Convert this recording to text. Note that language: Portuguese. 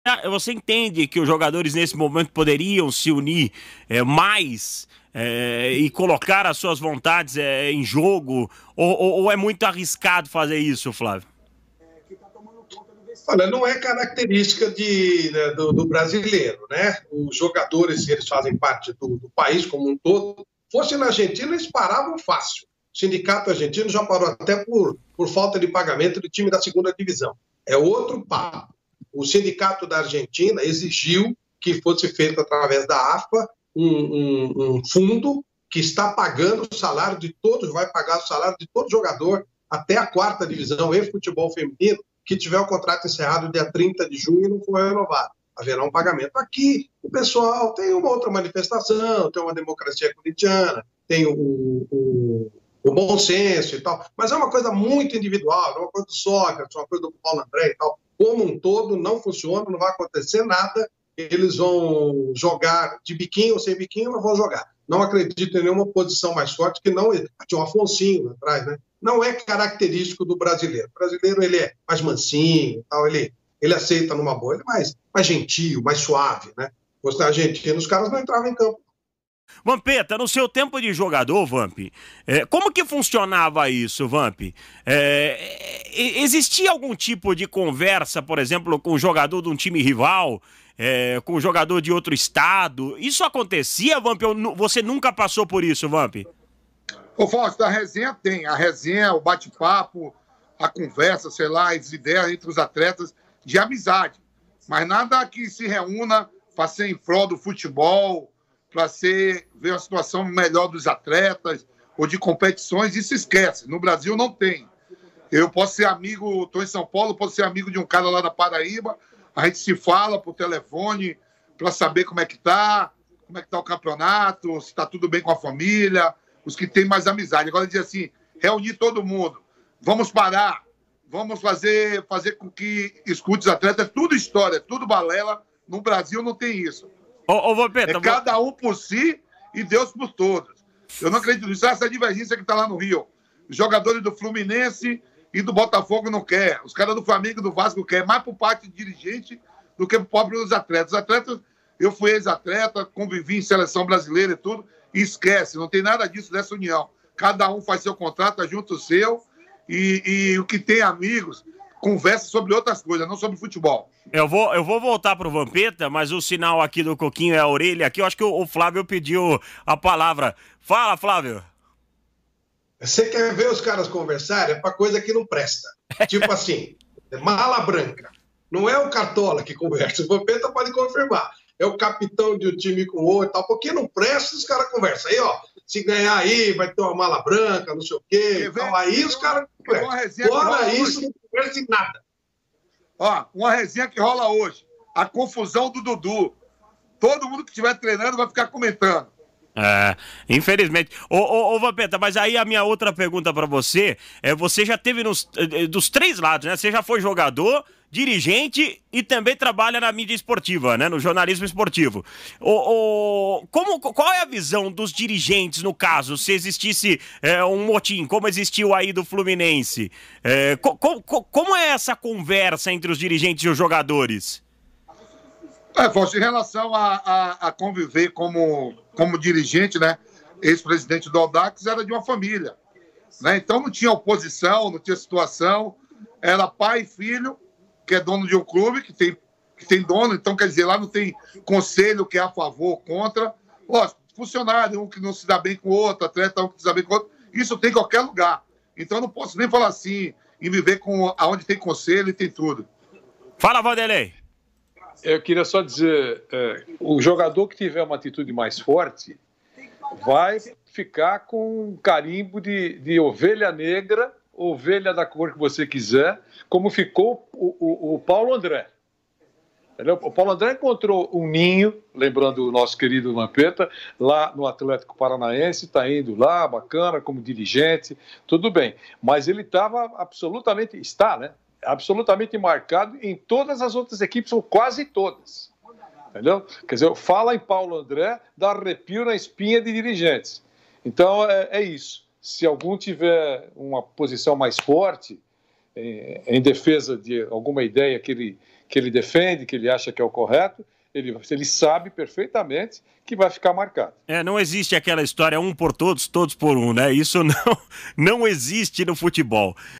Você entende que os jogadores nesse momento poderiam se unir mais e colocar as suas vontades em jogo? Ou é muito arriscado fazer isso, Flávio? Olha, não é característica do brasileiro, né? Os jogadores, eles fazem parte do país como um todo. Fosse na Argentina, eles paravam fácil. O sindicato argentino já parou até por falta de pagamento do time da segunda divisão. É outro papo. O sindicato da Argentina exigiu que fosse feito através da AFA um fundo que está pagando o salário de todos, vai pagar o salário de todo jogador até a quarta divisão em futebol feminino, que tiver o contrato encerrado dia 30 de junho e não for renovado. Haverá um pagamento. Aqui, o pessoal tem uma outra manifestação, tem uma democracia corintiana, tem o bom senso e tal, mas é uma coisa muito individual, é uma coisa do Sócrates, uma coisa do Paulo André e tal. Como um todo, não funciona, não vai acontecer nada, eles vão jogar de biquinho ou sem biquinho, mas vão jogar. Não acredito em nenhuma posição mais forte que não... Tinha um Afonsinho atrás, né? Não é característico do brasileiro. O brasileiro, ele é mais mansinho, tal, ele aceita numa boa, ele é mais gentil, mais suave, né? Você na Argentina, os caras não entravam em campo. Vampeta, no seu tempo de jogador, Vamp, como que funcionava isso, Vamp? Existia algum tipo de conversa, por exemplo, com o jogador de um time rival, com o jogador de outro estado? Isso acontecia, Vamp, ou você nunca passou por isso, Vamp? Ô, Fausto, a resenha tem. A resenha, o bate-papo, a conversa, sei lá, as ideias entre os atletas de amizade. Mas nada que se reúna para ser em prol do futebol, para ver a situação melhor dos atletas ou de competições, isso esquece. No Brasil não tem. Eu posso ser amigo, estou em São Paulo, posso ser amigo de um cara lá da Paraíba, a gente se fala por telefone para saber como é que tá o campeonato, se está tudo bem com a família, os que têm mais amizade. Agora dizer assim, reunir todo mundo, vamos parar, vamos fazer com que escute os atletas, é tudo história, é tudo balela. No Brasil não tem isso. Vampeta, cada um por si e Deus por todos. Eu não acredito nisso. Essa divergência que está lá no Rio. Os jogadores do Fluminense e do Botafogo não quer. Os caras do Flamengo e do Vasco quer. Mais por parte de dirigente do que por próprio dos atletas. Os atletas, eu fui ex-atleta, convivi em seleção brasileira e tudo, e esquece, não tem nada disso dessa união. Cada um faz seu contrato, ajunta o seu, e o que tem amigos conversa sobre outras coisas, não sobre futebol. Eu vou voltar pro Vampeta, mas o sinal aqui do Coquinho é a orelha aqui. Eu acho que o Flávio pediu a palavra. Fala, Flávio. Você quer ver os caras conversarem? É pra coisa que não presta. Tipo assim, mala branca. Não é o Cartola que conversa. O Vampeta pode confirmar. É o capitão de um time com o outro e tal. Porque não presta, os caras conversam. Aí, ó, se ganhar aí, vai ter uma mala branca, não sei o quê. Então, aí os caras conversam. Fora isso, não conversa em nada. Ó, uma resenha que rola hoje. A confusão do Dudu. Todo mundo que estiver treinando vai ficar comentando. Infelizmente. Ô Vampeta, mas aí a minha outra pergunta pra você você já teve dos três lados, né? Você já foi jogador, dirigente e também trabalha na mídia esportiva, né? No jornalismo esportivo. Qual é a visão dos dirigentes, no caso, se existisse um motim, como existiu aí do Fluminense? Como é essa conversa entre os dirigentes e os jogadores? Fausto, em relação a conviver como dirigente, né? Ex-presidente do Audax era de uma família, né? Então não tinha oposição, não tinha situação. Era pai e filho, que é dono de um clube, que tem dono, então quer dizer, lá não tem conselho que é a favor ou contra. Lógico, funcionário, um que não se dá bem com o outro, atleta, um que se dá bem com o outro. Isso tem em qualquer lugar. Então não posso nem falar assim, em viver aonde tem conselho e tem tudo. Fala, Vanderlei. Eu queria só dizer, o jogador que tiver uma atitude mais forte vai ficar com um carimbo de ovelha negra, ovelha da cor que você quiser, como ficou o Paulo André. Entendeu? O Paulo André encontrou um ninho, lembrando o nosso querido Vampeta, lá no Atlético Paranaense, está indo lá, bacana, como dirigente, tudo bem. Mas ele estava está, né? Absolutamente marcado em todas as outras equipes, ou quase todas. Entendeu? Quer dizer, fala em Paulo André, dá arrepio na espinha de dirigentes. Então, é isso. Se algum tiver uma posição mais forte em defesa de alguma ideia que que ele defende, que ele acha que é o correto, ele sabe perfeitamente que vai ficar marcado. Não existe aquela história um por todos, todos por um, né? Isso não existe no futebol.